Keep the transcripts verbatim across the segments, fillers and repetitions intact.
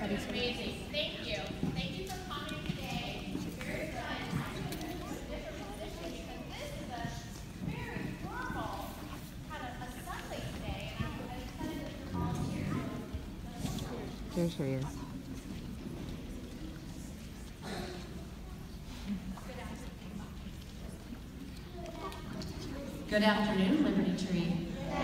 Amazing. Thank you. Thank you for coming today. Very excited to have you in a different position because this is a very formal kind of assembly today, and I'm excited that you're all here. There she is. Good afternoon, Liberty Tree.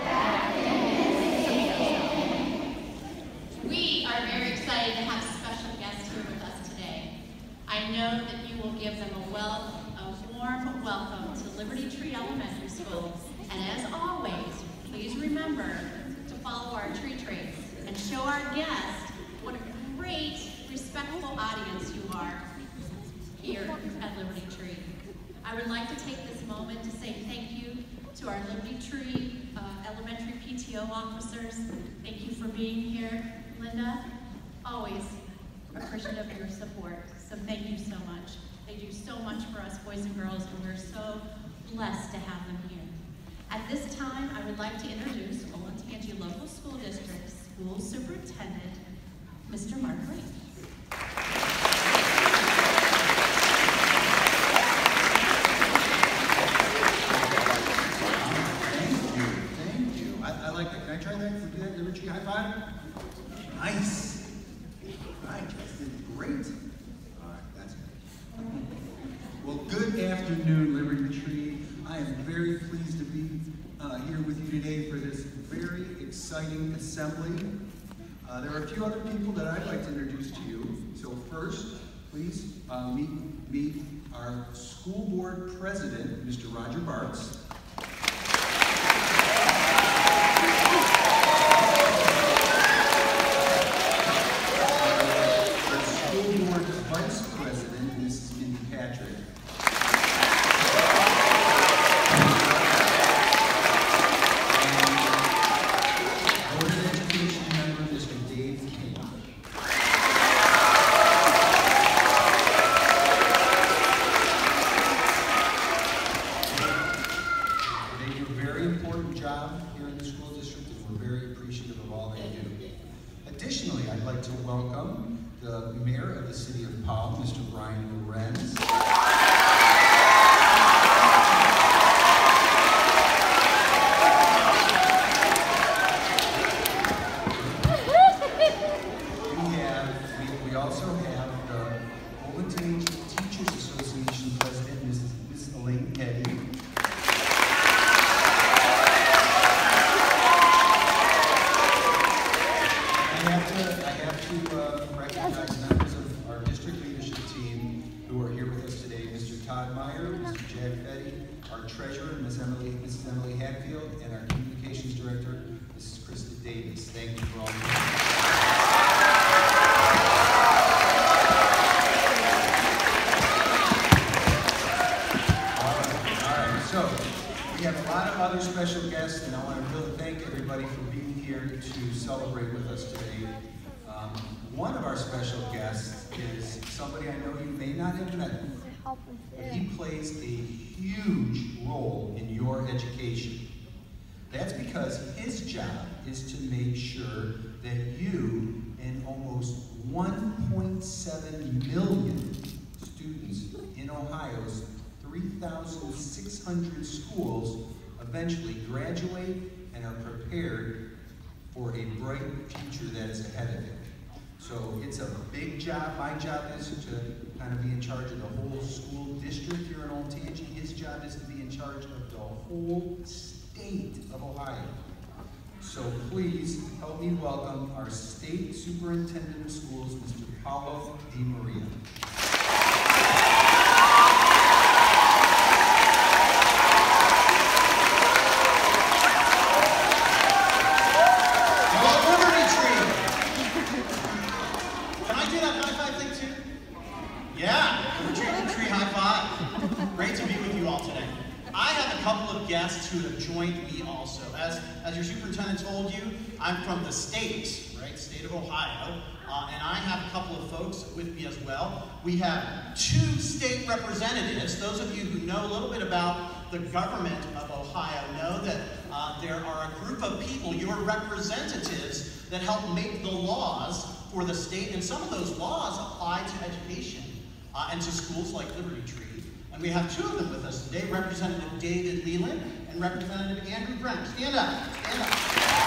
We are very excited to have special guests here with us today. I know that you will give them a, well, a warm welcome to Liberty Tree Elementary School. And as always, please remember to follow our tree traits and show our guests what a great, respectful audience you are here at Liberty Tree. I would like to take this moment to say thank you to our Liberty Tree uh, elementary P T O officers. Thank you for being here. Linda, always appreciative of your support, so thank you so much. They do so much for us boys and girls, and we're so blessed to have them here. At this time, I would like to introduce Olentangy Local School District School Superintendent, Mister Mark Green. Can I try that? Can I do that? Liberty Tree high five? Nice. All right, you guys did great. All right, that's good. Well, good afternoon, Liberty Tree. I am very pleased to be uh, here with you today for this very exciting assembly. Uh, there are a few other people that I'd like to introduce to you. So first, please uh, meet, meet our school board president, Mister Roger Bartz. Additionally, I'd like to welcome the Mayor of the City of Powell, Mister Brian Lorenz. we, have, we, we also have the Olentangy Teachers Association President, Missus Miz Elaine Petty. I have to uh, recognize members of our district leadership team who are here with us today. Mister Todd Meyer, Mister Jack Fetty, our treasurer, Miz Emily, Missus Emily Hatfield, and our communications director, Missus Krista Davis. Thank you for all your all right, all right. So we have a lot of other special guests, and I want to really thank everybody for being here to celebrate with us today. Um, one of our special guests is somebody I know you may not have met, but he plays a huge role in your education. That's because his job is to make sure that you and almost one point seven million students in Ohio's three thousand six hundred schools eventually graduate and are prepared for a bright future that is ahead of him. So it's a big job. My job is to kind of be in charge of the whole school district here in Olentangy. His job is to be in charge of the whole state of Ohio. So please help me welcome our State Superintendent of Schools, Mister Paulo Di Maria. Guests who have joined me also. As, as your superintendent told you, I'm from the state, right, state of Ohio, uh, and I have a couple of folks with me as well. We have two state representatives. Those of you who know a little bit about the government of Ohio know that uh, there are a group of people, your representatives, that help make the laws for the state, and some of those laws apply to education uh, and to schools like Liberty Tree. And we have two of them with us today, Representative David Leland and Representative Andrew Brenner. Stand up, stand up.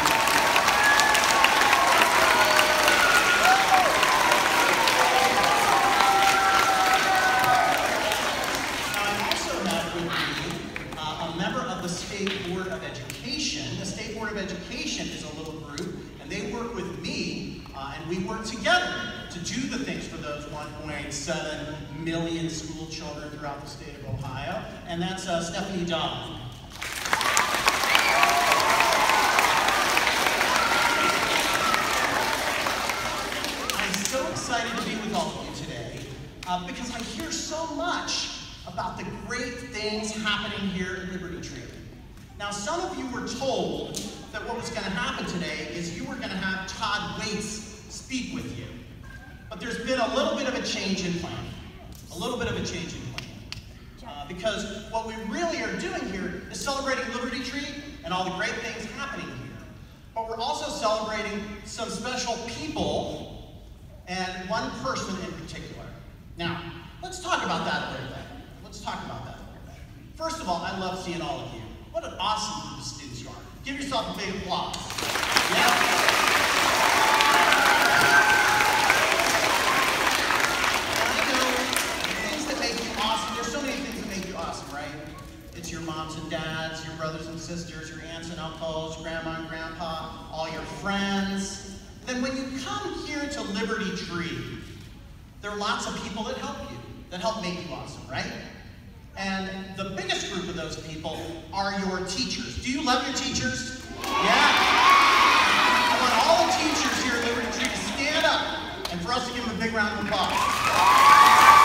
Now I also have with me uh, a member of the State Board of Education. The State Board of Education is a little group, and they work with me, uh, and we work together to do the things for those one point seven million school children throughout the state of Ohio, and that's uh, Stephanie Dodd. I'm so excited to be with all of you today uh, because I hear so much about the great things happening here at Liberty Tree. Now, some of you were told that what was going to happen today is you were going to have Todd Waits speak with you. But there's been a little bit of a change in plan. A little bit of a change in plan. Uh, because what we really are doing here is celebrating Liberty Tree and all the great things happening here. But we're also celebrating some special people and one person in particular. Now, let's talk about that a little bit. Let's talk about that a little bit. First of all, I love seeing all of you. What an awesome group of students you are. Give yourself a big applause. Yeah? It's your moms and dads, your brothers and sisters, your aunts and uncles, grandma and grandpa, all your friends. Then when you come here to Liberty Tree, there are lots of people that help you, that help make you awesome, right? And the biggest group of those people are your teachers. Do you love your teachers? Yeah? I want all the teachers here at Liberty Tree to stand up and for us to give them a big round of applause.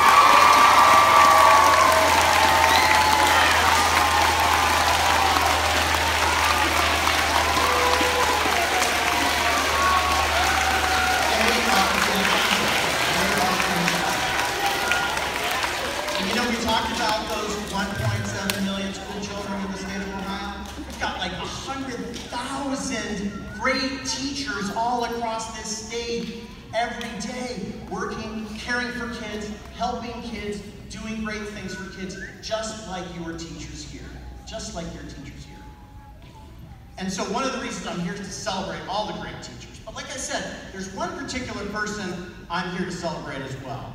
About those one point seven million school children in the state of Ohio. We've got like one hundred thousand great teachers all across this state every day, working, caring for kids, helping kids, doing great things for kids, just like your teachers here. Just like your teachers here. And so one of the reasons I'm here is to celebrate all the great teachers. But like I said, there's one particular person I'm here to celebrate as well.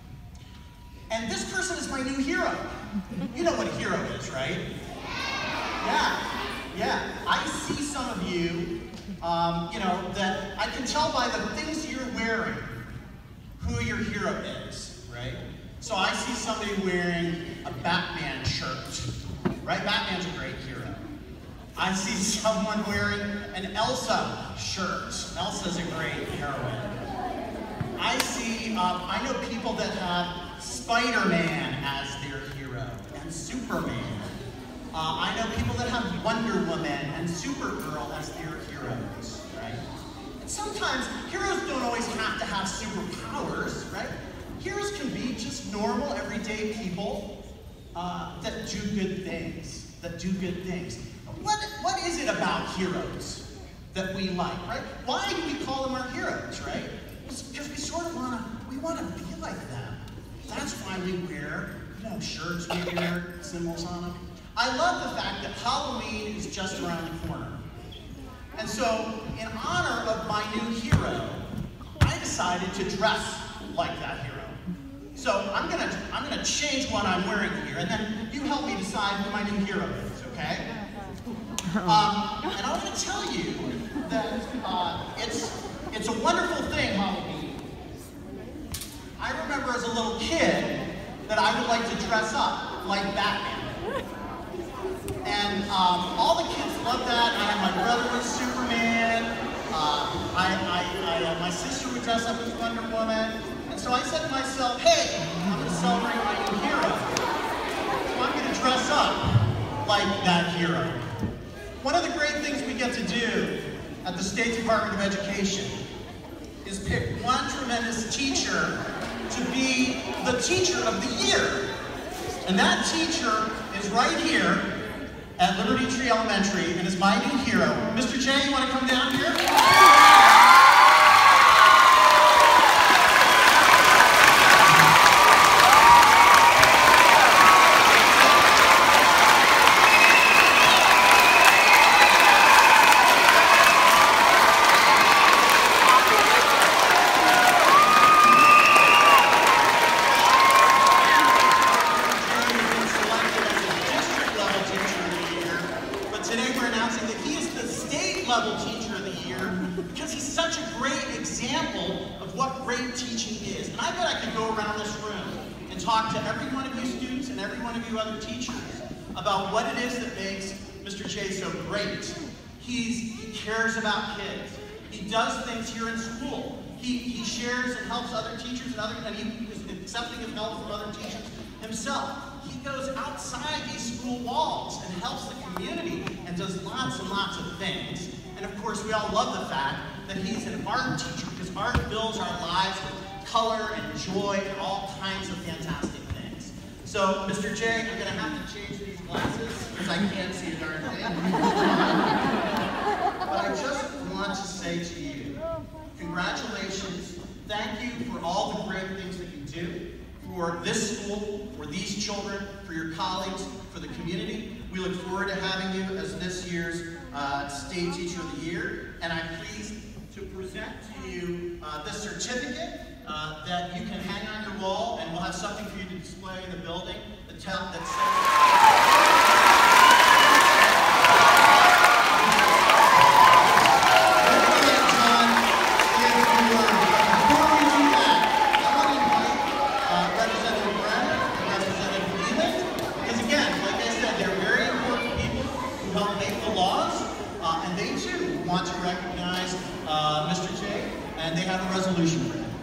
And this person is my new hero. You know what a hero is, right? Yeah, yeah. I see some of you, um, you know, that I can tell by the things you're wearing who your hero is, right? So I see somebody wearing a Batman shirt, right? Batman's a great hero. I see someone wearing an Elsa shirt. Elsa's a great heroine. I see, uh, I know people that have Spider-Man as their hero, and Superman. Uh, I know people that have Wonder Woman and Supergirl as their heroes, right? And sometimes heroes don't always have to have superpowers, right? Heroes can be just normal, everyday people uh, that do good things, that do good things. What, what is it about heroes that we like, right? Why do we call them our heroes, right? It's because we sort of want to, we want to be like them. That's why we wear, you know, shirts, we wear symbols on them. I love the fact that Halloween is just around the corner. And so, in honor of my new hero, I decided to dress like that hero. So I'm gonna, I'm gonna change what I'm wearing here, and then you help me decide who my new hero is, okay? Um, and I'm gonna tell you that uh, it's, it's a wonderful thing, Halloween. I remember as a little kid that I would like to dress up like Batman. And um, all the kids loved that. I had my brother was Superman. Uh, I, I, I, uh, my sister would dress up as Wonder Woman. And so I said to myself, hey, I'm going to celebrate my new hero. So I'm going to dress up like that hero. One of the great things we get to do at the State Department of Education is pick one tremendous teacher to be the teacher of the year. And that teacher is right here at Liberty Tree Elementary and is my new hero. Mister J, you want to come down here? what great teaching is. And I bet I could go around this room and talk to every one of you students and every one of you other teachers about what it is that makes Mister J so great. He's, he cares about kids. He does things here in school. He, he shares and helps other teachers and other, and he is accepting of help from other teachers himself. He goes outside these school walls and helps the community and does lots and lots of things. And of course, we all love the fact that he's an art teacher, because art fills our lives with color and joy and all kinds of fantastic things. So, Mister J, I'm going to have to change these glasses because I can't see a darn thing. But I just want to say to you, congratulations. Thank you for all the great things that you do for this school, for these children, for your colleagues, for the community. We look forward to having you as this year's uh, State Teacher of the Year, and I'm pleased to present to you uh, this certificate uh, that you can hang on your wall, and we'll have something for you to display in the building that, tell, that says... want to recognize uh, Mister J, and they have a resolution for him.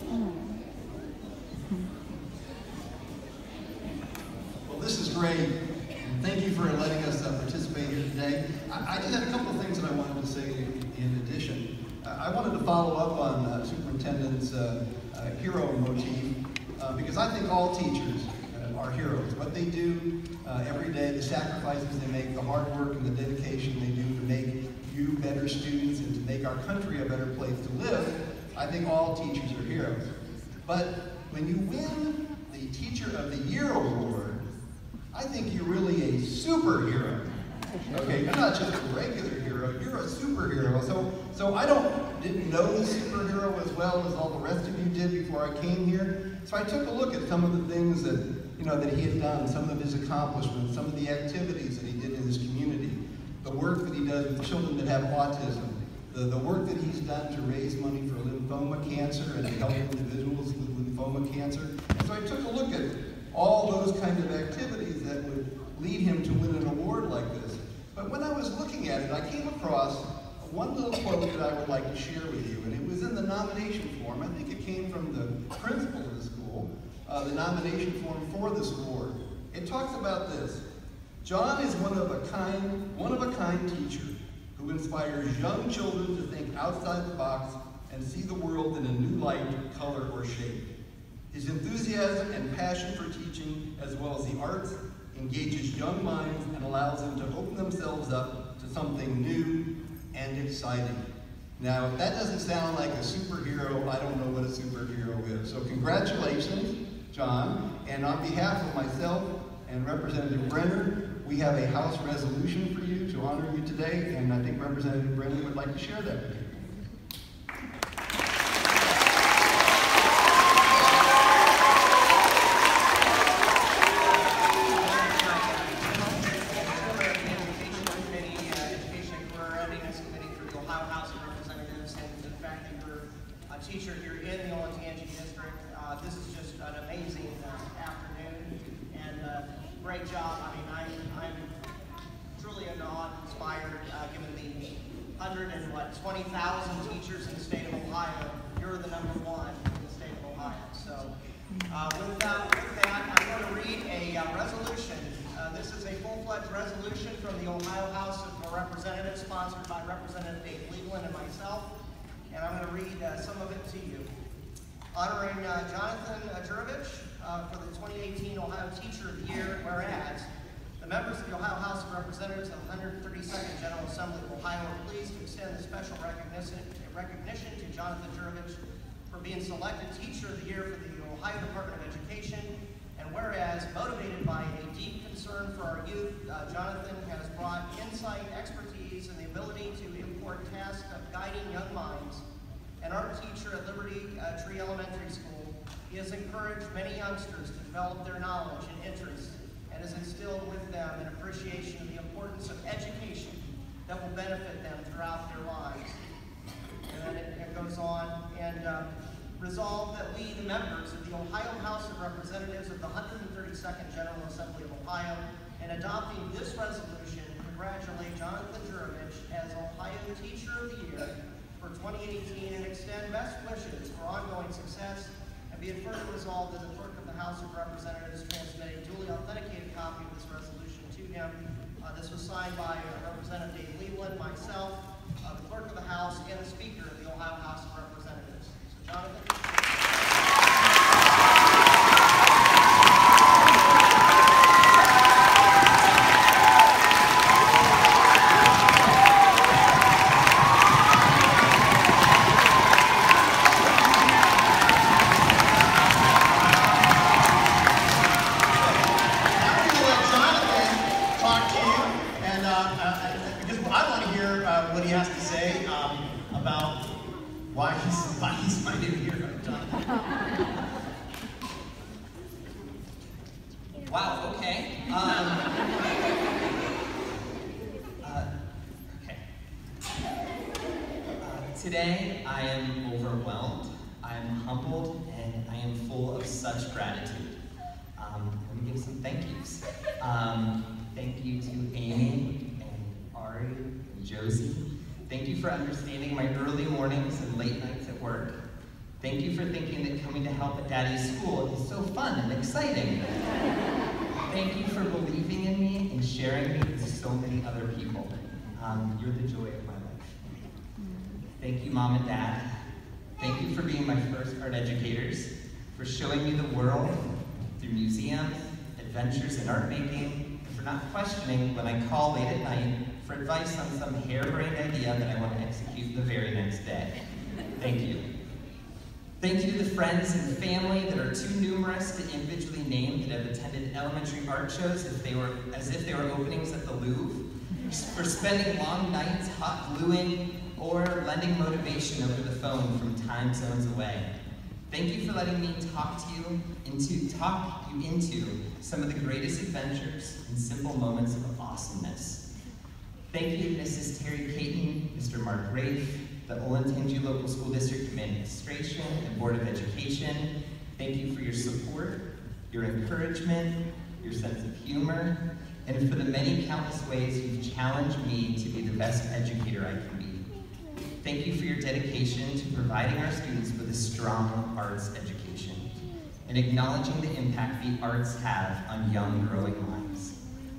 Well, this is great, and thank you for letting us uh, participate here today. I, I just had a couple of things that I wanted to say in, in addition. Uh, I wanted to follow up on uh, Superintendent's uh, uh, hero motif, uh, because I think all teachers uh, are heroes. What they do uh, every day, the sacrifices they make, the hard work and the dedication they do to make you better students and to make our country a better place to live, I think all teachers are heroes. But when you win the Teacher of the Year award, I think you're really a superhero. Okay, you're not just a regular hero, you're a superhero. So, so I don't didn't know the superhero as well as all the rest of you did before I came here. So I took a look at some of the things that you know that he had done, some of his accomplishments, some of the activities that he did in his community. The work that he does with children that have autism, the, the work that he's done to raise money for lymphoma cancer and to help individuals with lymphoma cancer. And so I took a look at all those kinds of activities that would lead him to win an award like this. But when I was looking at it, I came across one little quote that I would like to share with you, and it was in the nomination form. I think it came from the principal of the school, uh, the nomination form for this award. It talks about this. John is one of a kind, one of a kind teacher who inspires young children to think outside the box and see the world in a new light, color, or shape. His enthusiasm and passion for teaching, as well as the arts, engages young minds and allows them to open themselves up to something new and exciting. Now, if that doesn't sound like a superhero, I don't know what a superhero is. So congratulations, John, and on behalf of myself and Representative Brenner, we have a House resolution for you to honor you today, and I think Representative Brenner would like to share that with you. Teacher here in the Olentangy District. Uh, this is just an amazing uh, afternoon, and uh, great job. I mean, I'm, I'm truly in awe, inspired, uh, given the hundred and what twenty thousand teachers in the state of Ohio. You're the number one in the state of Ohio. So, uh, with, that, with that, I'm going to read a uh, resolution. Uh, this is a full-fledged resolution from the Ohio House of Representatives, sponsored by Representative Dave Cleveland and myself. And I'm going to read uh, some of it to you. Honoring uh, Jonathan Jurovich uh, for the twenty eighteen Ohio Teacher of the Year, whereas the members of the Ohio House of Representatives of the one hundred thirty-second General Assembly of Ohio are pleased to extend the special recognition, recognition to Jonathan Jurovich for being selected Teacher of the Year for the Ohio Department of Education. And whereas, motivated by a deep concern for our youth, uh, Jonathan has brought insight, expertise, and the ability to import tasks of guiding young minds. An art teacher at Liberty uh, Tree Elementary School, he has encouraged many youngsters to develop their knowledge and interests, and has instilled with them an appreciation of the importance of education that will benefit them throughout their lives. And then it, it goes on, and uh, Resolved that we, the members of the Ohio House of Representatives of the one hundred thirty-second General Assembly of Ohio, in adopting this resolution, congratulate Jonathan Jurovich as Ohio Teacher of the Year for twenty eighteen and extend best wishes for ongoing success. And be it further resolved that the clerk of the House of Representatives transmit a duly authenticated copy of this resolution to him. Uh, this was signed by uh, Representative Dave Leland, myself, uh, the clerk of the House, and the Speaker of the Ohio House of Representatives. So, Jonathan. What he has to say um, about why he's, why he's my new hero, Jonathan. Wow, okay. Um, uh, okay. Uh, today, I am overwhelmed, I am humbled, and I am full of such gratitude. Um, let me give some thank yous. Um, thank you to Amy and Ari and Josie. Thank you for understanding my early mornings and late nights at work. Thank you for thinking that coming to help at Daddy's school is so fun and exciting. Thank you for believing in me and sharing me with so many other people. Um, you're the joy of my life. Thank you, Mom and Dad. Thank you for being my first art educators, for showing me the world through museums, adventures in art making, and for not questioning when I call late at night for advice on some harebrained idea that I want to execute the very next day. Thank you. Thank you to the friends and family that are too numerous to individually name that have attended elementary art shows if they were, as if they were openings at the Louvre, for spending long nights hot gluing or lending motivation over the phone from time zones away. Thank you for letting me talk to you into, talk you into some of the greatest adventures and simple moments of awesomeness. Thank you, Missus Terry Caton, Mister Mark Rafe, the Olentangy Local School District Administration and Board of Education. Thank you for your support, your encouragement, your sense of humor, and for the many countless ways you've challenged me to be the best educator I can be. Thank you for your dedication to providing our students with a strong arts education and acknowledging the impact the arts have on young, growing minds.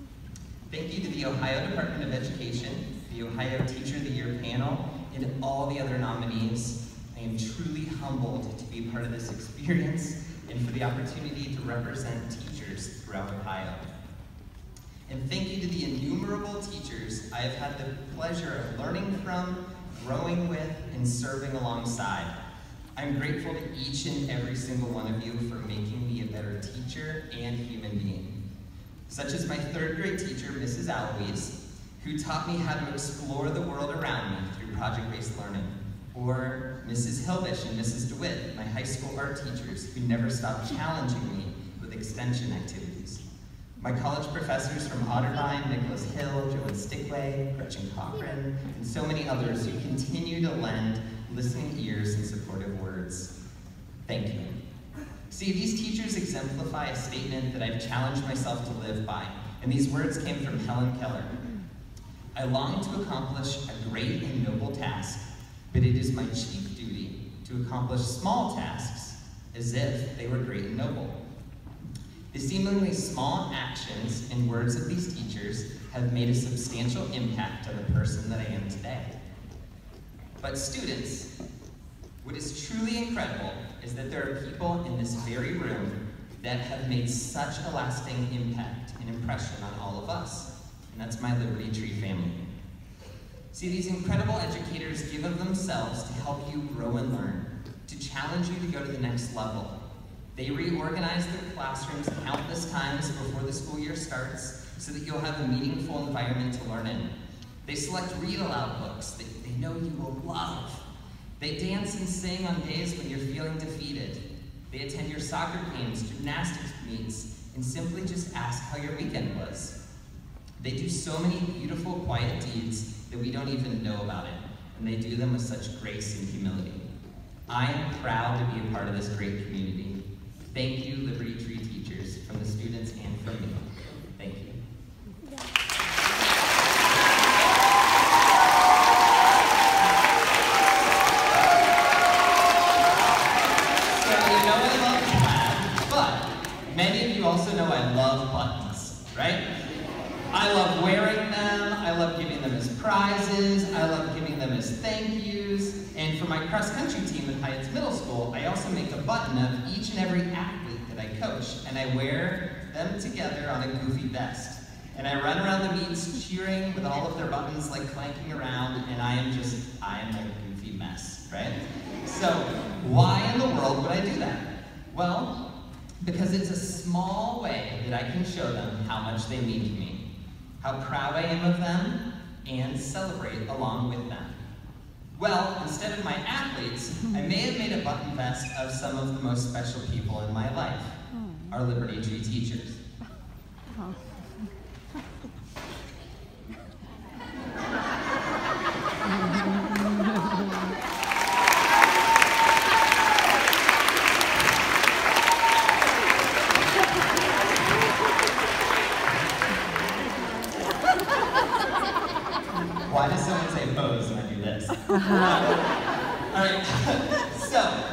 Thank you to the Ohio Department of Education, the Ohio Teacher of the Year panel, and all the other nominees. I am truly humbled to be part of this experience and for the opportunity to represent teachers throughout Ohio. And thank you to the innumerable teachers I have had the pleasure of learning from, growing with, and serving alongside. I'm grateful to each and every single one of you for making me a better teacher and human being. Such as my third grade teacher, Missus Aloise, who taught me how to explore the world around me through project-based learning. Or Missus Hilbish and Missus DeWitt, my high school art teachers, who never stopped challenging me with extension activities. My college professors from Otterbein, Nicholas Hill, Joan Stickway, Gretchen Cochran, and so many others who continue to lend listening ears and supportive words. Thank you. See, these teachers exemplify a statement that I've challenged myself to live by, and these words came from Helen Keller. I long to accomplish a great and noble task, but it is my chief duty to accomplish small tasks as if they were great and noble. The seemingly small actions and words of these teachers have made a substantial impact on the person that I am today. But students, what is truly incredible is that there are people in this very room that have made such a lasting impact and impression on all of us, and that's my Liberty Tree family. See, these incredible educators give of themselves to help you grow and learn, to challenge you to go to the next level. They reorganize their classrooms countless times before the school year starts so that you'll have a meaningful environment to learn in. They select read-aloud books that they know you will love. They dance and sing on days when you're feeling defeated. They attend your soccer games, gymnastics meets, and simply just ask how your weekend was. They do so many beautiful, quiet deeds that we don't even know about it, and they do them with such grace and humility. I am proud to be a part of this great community. Thank you, Liberty Tree teachers, from the students and from me. Thank you. So you know I love plaid, but many of you also know I love buttons, right? I love wearing them, I love giving them as prizes, I love giving them as thank yous, and for my cross-country team at Heights Middle School, I also make a button of each and every athlete that I coach, and I wear them together on a goofy vest. And I run around the meets cheering with all of their buttons like clanking around, and I am just, I am a goofy mess, right? So, why in the world would I do that? Well, because it's a small way that I can show them how much they mean to me, how proud I am of them, and celebrate along with them. Well, instead of my athletes, I may have made a button vest of some of the most special people in my life, our Liberty Tree teachers. Why does someone say pose when I do this? Uh-huh. All right, so,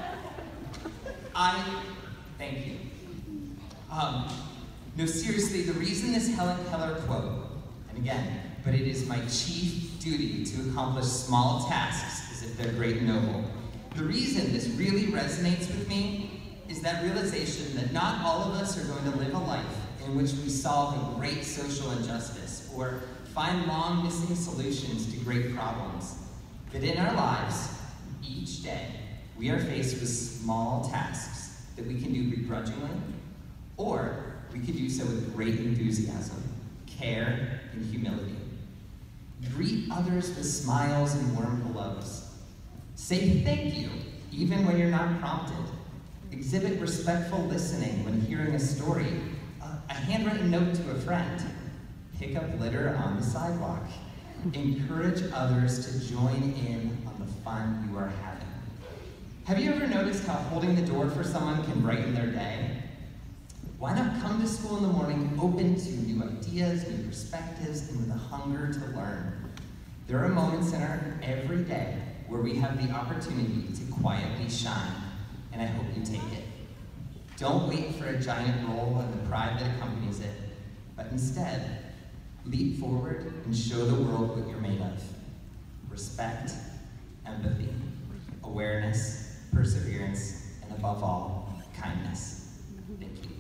I, thank you. Um, no, seriously, the reason this Helen Keller quote, and again, but it is my chief duty to accomplish small tasks as if they're great and noble. The reason this really resonates with me is that realization that not all of us are going to live a life in which we solve a great social injustice or find long missing solutions to great problems. That in our lives, each day, we are faced with small tasks that we can do begrudgingly, or we can do so with great enthusiasm, care, and humility. Greet others with smiles and warm hellos. Say thank you, even when you're not prompted. Exhibit respectful listening when hearing a story, a handwritten note to a friend. Pick up litter on the sidewalk. Encourage others to join in on the fun you are having. Have you ever noticed how holding the door for someone can brighten their day? Why not come to school in the morning open to new ideas, new perspectives, and with a hunger to learn? There are moments in our every day where we have the opportunity to quietly shine, and I hope you take it. Don't wait for a giant role and the pride that accompanies it, but instead, leap forward and show the world what you're made of. Respect, empathy, awareness, perseverance, and above all, kindness. Thank you.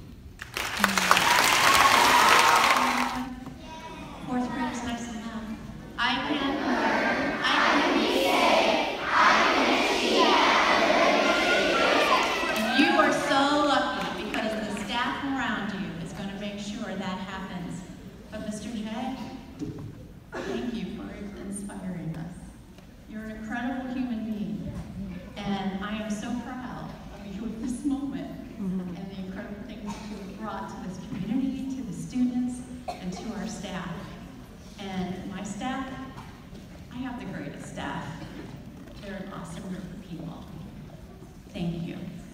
Fourth graders, nice and loud. I can learn, I can be safe, I can see. You are so lucky because the staff around you is going to make sure that happens. But Mister J, thank you for inspiring us. You're an incredible human being, and I am so proud of you at this moment and the incredible things that you have brought to this community, to the students, and to our staff. And my staff, I have the greatest staff. They're an awesome group of people. Thank you.